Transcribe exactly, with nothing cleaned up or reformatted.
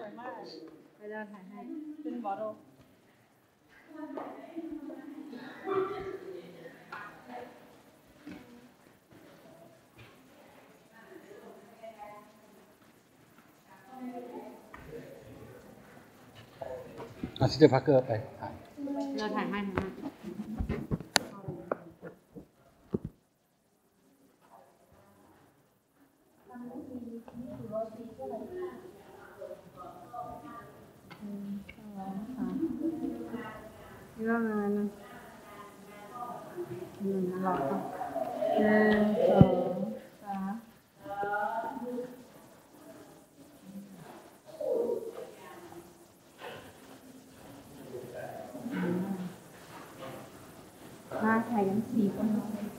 วยมากไปเดินถ่ายให้เป็นบอโดอาซิเดอร์พาร์เกอร์ไปถ่ายเราถ่ายให้ถ่ายให้นี่ก็งานหนึ่งหนึ่งหลอดหนึ่งสองสามมาถ่ายกันสี่คน